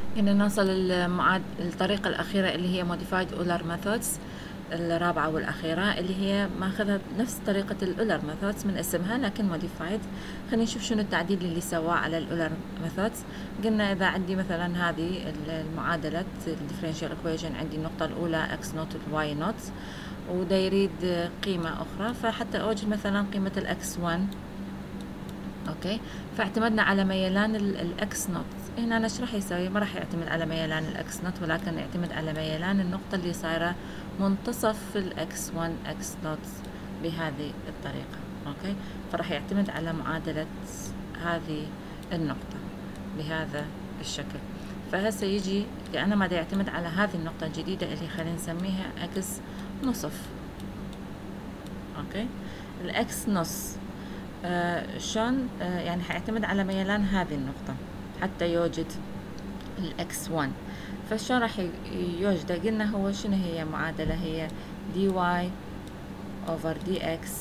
هنا نوصل الطريقة الأخيرة اللي هي modified Euler methods، الرابعة والأخيرة، اللي هي ماخذها نفس طريقة الأولر methods من اسمها لكن modified. خلينا نشوف شنو التعديل اللي سواه على الأولر methods. قلنا إذا عندي مثلا هذه المعادلة differential equation، عندي النقطة الأولى x naught و y naught، ودا يريد قيمة أخرى، فحتى أوجد مثلا قيمة الx 1. اوكي، فاعتمدنا على ميلان الاكس نوت. هنا أنا ايش راح يسوي؟ ما راح يعتمد على ميلان الاكس نوت، ولكن يعتمد على ميلان النقطة اللي صايرة منتصف الاكس 1 اكس نوت بهذه الطريقة. اوكي، فراح يعتمد على معادلة هذه النقطة بهذا الشكل. فهسه يجي لأنه ما دا يعتمد على هذه النقطة الجديدة اللي خلينا نسميها اكس نصف. اوكي، الاكس نص شلون يعني حيعتمد على ميلان هذه النقطة حتى يوجد الإكس 1. فشلون راح يوجده؟ قلنا هو شنو هي معادلة؟ هي دي واي أوفر دي إكس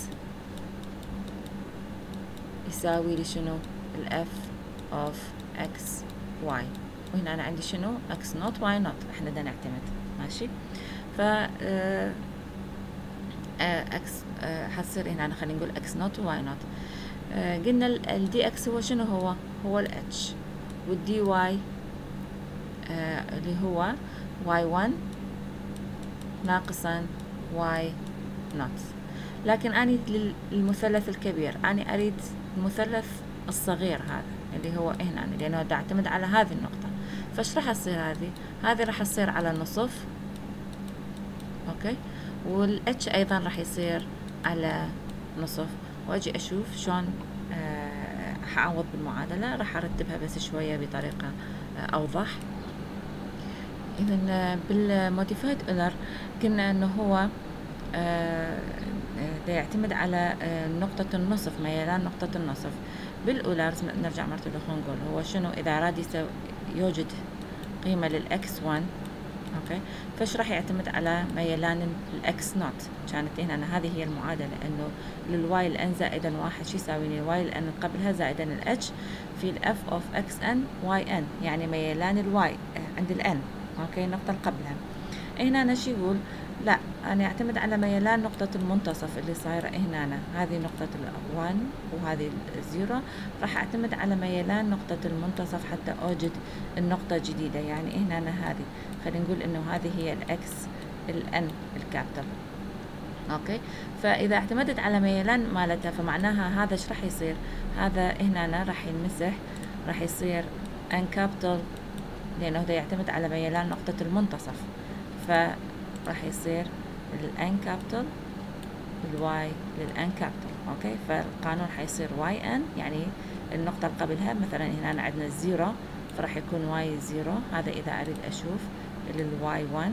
يساوي لي شنو؟ الإف أوف إكس واي، وهنا أنا عندي شنو؟ إكس نوت واي نوت، إحنا بدنا نعتمد. ماشي، ف اكس حتصير هنا خلينا نقول اكس نوت وواي نوت. قلنا الدي اكس هو شنو؟ هو الاتش، والدي واي اللي هو واي 1 ناقصا واي نوت. لكن اني للمثلث الكبير اني اريد المثلث الصغير هذا اللي هو هنا، لانه دا اعتمد على هذه النقطة. فايش راح تصير؟ هذه راح تصير على نصف. اوكي، والاتش ايضا راح يصير على نصف. واجي اشوف شلون حاعوض بالمعادلة. راح ارتبها بس شوية بطريقة اوضح. اذا بالموديفايد اولر قلنا انه هو يعتمد على نقطة النصف، ميلان نقطة النصف. بالاولر نرجع مرة اخرى نقول هو شنو؟ اذا اراد يوجد قيمة للاكس 1، اوكي، فايش راح يعتمد على ميلان الاكس نوت. كانت هنا هذه هي المعادله، انه للواي الان زائدا واحد شو يساوي لي الواي الان قبلها زائدا الاتش في الاف اوف اكس ان واي ان، يعني ميلان الواي عند الان. اوكي، النقطه اللي قبلها. هنا أنا شو يقول؟ لا، انا اعتمد على ميلان نقطه المنتصف اللي صايره هنا، هذه نقطه ال1 وهذه ال0. راح اعتمد على ميلان نقطه المنتصف حتى اوجد النقطه الجديده. يعني هنا هذه خلينا نقول انه هذه هي الاكس الان الكابيتال. اوكي، فاذا اعتمدت على ميلان مالتها فمعناها هذا ايش راح يصير؟ هذا هنا راح ينمسح، راح يصير ان كابيتال، لانه ده يعتمد على ميلان نقطه المنتصف. فراح يصير الان كابيتال الواي للان كابيتال. اوكي، فالقانون حيصير واي ان، يعني النقطة اللي قبلها مثلا هنا عندنا الزيرو، فراح يكون واي زيرو. هذا اذا اريد اشوف للواي 1.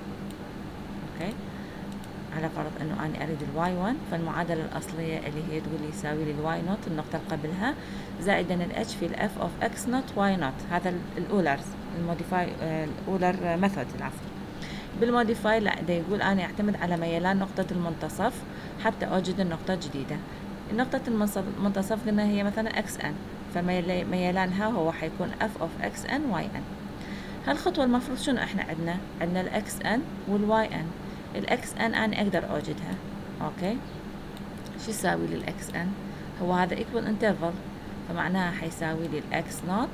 اوكي، على فرض انه انا اريد الواي 1، فالمعادلة الاصلية اللي هي تقول لي يساوي لي الواي نوت النقطة اللي قبلها زائدا الاتش في الاف اوف اكس نوت واي نوت. هذا الاولرز الموديفاي الاولر ميثود العفو. بالموديفاي لا، ده يقول انا اعتمد على ميلان نقطة المنتصف حتى اوجد النقطة الجديدة. نقطة المنتصف قلنا هي مثلا اكس ان، فميلانها هو حيكون اف اوف اكس ان واي ان. هالخطوة المفروض شنو احنا عندنا الاكس ان والواي ان. الاكس ان انا اقدر اوجدها. اوكي، شو يساوي لي الاكس ان؟ هو هذا equal interval، فمعناها حيساوي لي الاكس نوت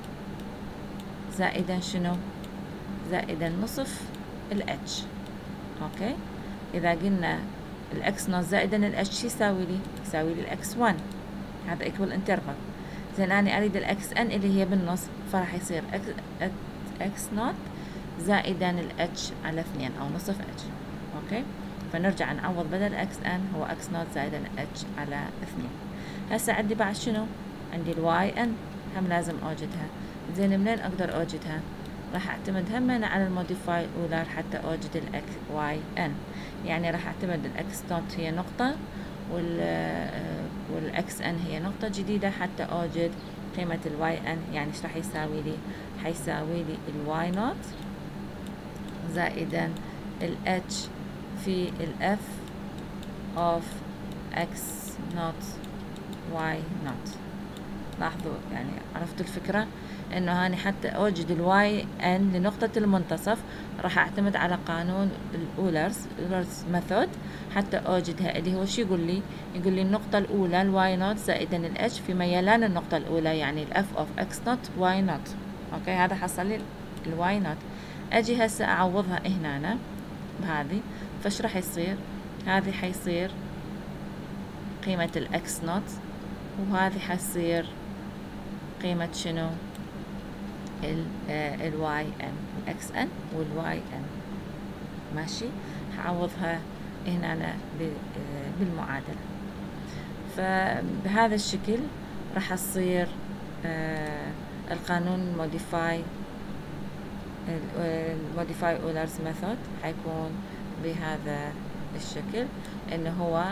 زائدا شنو؟ زائدا نصف الاتش. اوكي، اذا قلنا الاكس نوت زائدا الاتش يساوي لي؟ يساوي لي الاكس 1. هذا equal interval. زين انا اريد الاكس ان اللي هي بالنص، فراح يصير اكس نوت زائدا الاتش على 2 او نصف اتش. اوكي، فنرجع نعوض بدل اكس ان هو اكس نوت زائدا اتش على 2. هسه عندي بعد شنو؟ عندي الواي ان هم لازم اوجدها. زين منين اقدر اوجدها؟ راح اعتمد هم على الموديفاي اولر حتى اوجد الاكس واي ان. يعني راح اعتمد الاكس نوت هي نقطة والاكس ان هي نقطة جديدة حتى اوجد قيمة الواي ان. يعني ايش راح يساوي لي؟ حيساوي لي الواي نوت زائدا الاتش في الاف اوف اكس نوت واي نوت. لاحظوا يعني عرفتوا الفكرة؟ انه هاني حتى اوجد الواي ان لنقطة المنتصف راح اعتمد على قانون الاولرز ميثود حتى اوجدها، اللي هو شو يقول لي؟ يقول لي النقطة الاولى الواي نوت زائدا الاتش في ميلان النقطة الاولى، يعني الاف اوف اكس نوت واي نوت. اوكي، هذا حصل لي الواي نوت. اجي هسه اعوضها هنا بهذه، فايش راح يصير؟ هذه حيصير قيمة الاكس نوت، وهذه حتصير قيمة شنو؟ الواي ان، الاكس ان والواي ان. ماشي، هعوضها هنا أنا بالمعادلة. فبهذا الشكل راح تصير القانون modify Euler's method حيكون بهذا الشكل، انه هو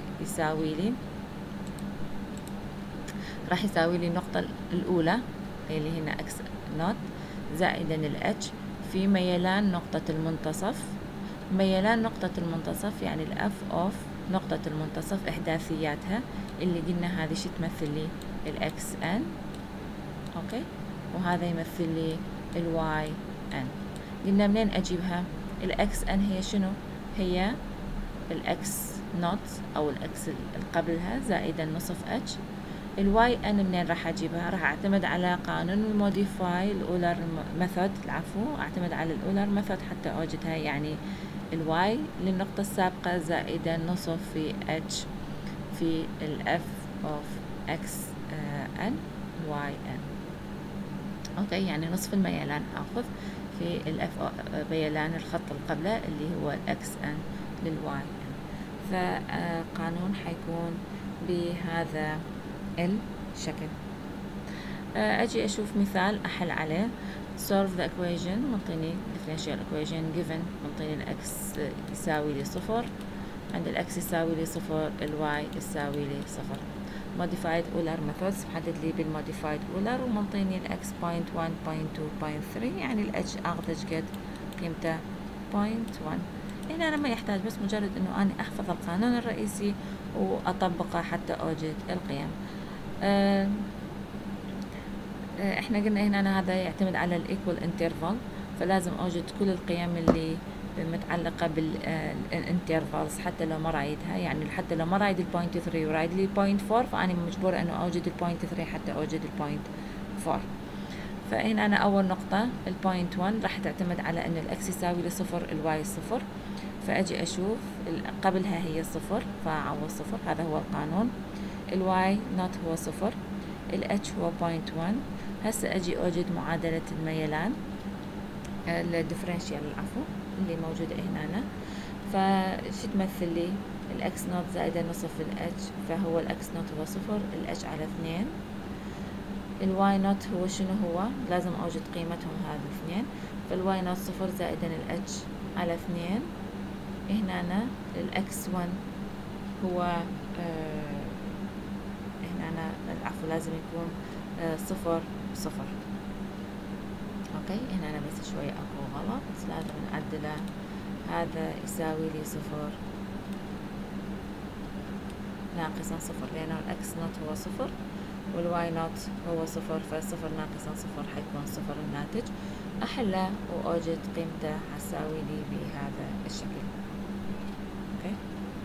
راح يساوي لي النقطة الأولى اللي هنا اكس نوت زائدا الاتش في ميلان نقطة المنتصف. ميلان نقطة المنتصف يعني الاف اوف نقطة المنتصف احداثياتها اللي قلنا هذه شو تمثل لي؟ الاكس ان. اوكي، وهذا يمثل لي الواي ان. قلنا منين اجيبها؟ الاكس ان هي شنو؟ هي الاكس نوت او الاكس اللي قبلها زائدا نصف اتش. الواي ان منين راح اجيبها؟ راح اعتمد على قانون الموديفاي الاولر ميثود، اعتمد على الاولر ميثود حتى اوجدها، يعني الواي للنقطة السابقة زائدا نصف في اتش في الاف اوف اكس ان واي ان. اوكي، يعني نصف الميلان اخذ في الاف ميلان الخط اللي قبله اللي هو الاكس ان للواي ان. فقانون حيكون بهذا الشكل. اجي اشوف مثال احل عليه. solve the equation، منطيني differential equation given، منطيني الاكس يساوي لي صفر، عند الاكس يساوي لي صفر الواي يساوي لي صفر. modified Euler methods محدد لي بالmodified Euler، ومنطيني الاكس 0.1 0.2 0.3، يعني الاتش اخذ قد قيمته 0.1. هنا أنا ما يحتاج، بس مجرد انه انا احفظ القانون الرئيسي واطبقه حتى اوجد القيم. احنا قلنا هنا أنا هذا يعتمد على الايكوال انترفال، فلازم اوجد كل القيم اللي متعلقة بالانترفالز حتى لو ما رايدها، يعني حتى لو ما رايد البوينت 3 ورايد لي البوينت 4 فأنا مجبورة انه اوجد البوينت 3 حتى اوجد البوينت 4. فهنا أنا أول نقطة البوينت 1 راح تعتمد على أن الإكس يساوي لصفر الواي صفر، فأجي أشوف قبلها هي صفر فأعوض صفر، هذا هو القانون. الواي نوت هو صفر، الاتش هو بوينت 1. هسه أجي أوجد معادلة الميلان الديفرنشيال اللي موجودة هنا. فشو تمثل لي؟ الإكس نوت زائد نصف الاتش، فهو الإكس نوت هو صفر، الاتش على 2. الواي نوت هو شنو؟ هو لازم اوجد قيمتهم هذه 2، فالواي نوت صفر زائدا الاتش على 2. هنا الاكس 1 هو هنا العفو لازم يكون صفر صفر. اوكي، هنا أنا بس شوية اكو غلط لازم نعدله، هذا يساوي لي صفر ناقصا صفر، لأنه الإكس نوت هو صفر والواي نوت هو صفر، فصفر ناقصا صفر حيكون صفر الناتج. أحله وأوجد قيمته حتساوي لي بهذا الشكل. أوكي،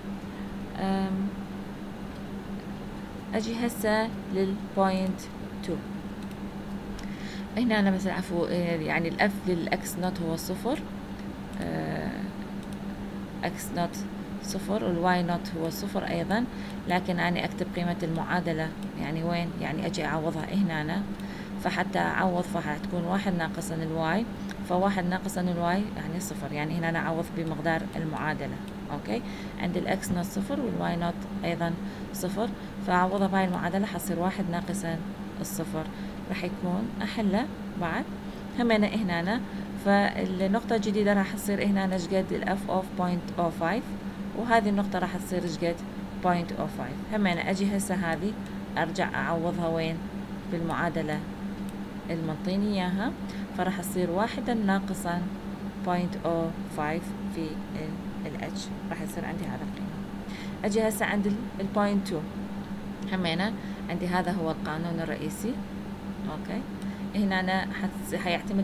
أجي هسه للبوينت 2. هنا أنا مثلا عفوا يعني الأف للإكس نوت هو صفر، إكس نوت صفر، والواي نوت هو صفر أيضا، لكن أنا أكتب قيمة المعادلة يعني وين؟ يعني أجي أعوضها هنا، فحتى أعوض فحتكون واحد ناقصا الواي، فواحد ناقصا الواي يعني صفر، يعني هنا أنا أعوض بمقدار المعادلة. أوكي، عند الإكس نوت صفر والواي نوت أيضا صفر، فأعوضها بهاي المعادلة حصير واحد ناقصا الصفر، راح يكون أحله بعد همنا هنا. فالنقطة الجديدة راح تصير هنا شقد الأف أوف 0.05، وهذه النقطة راح تصير شقد 0.05. همنا أجي هسه هذه أرجع أعوضها وين؟ بالمعادلة المنطيني إياها، فراح تصير واحدا ناقصا 0.05 في الاتش، راح يصير عندي هذا القيمة. أجي هسه عند البوينت 2، همنا عندي هذا هو القانون الرئيسي. أوكي، هنا حيعتمد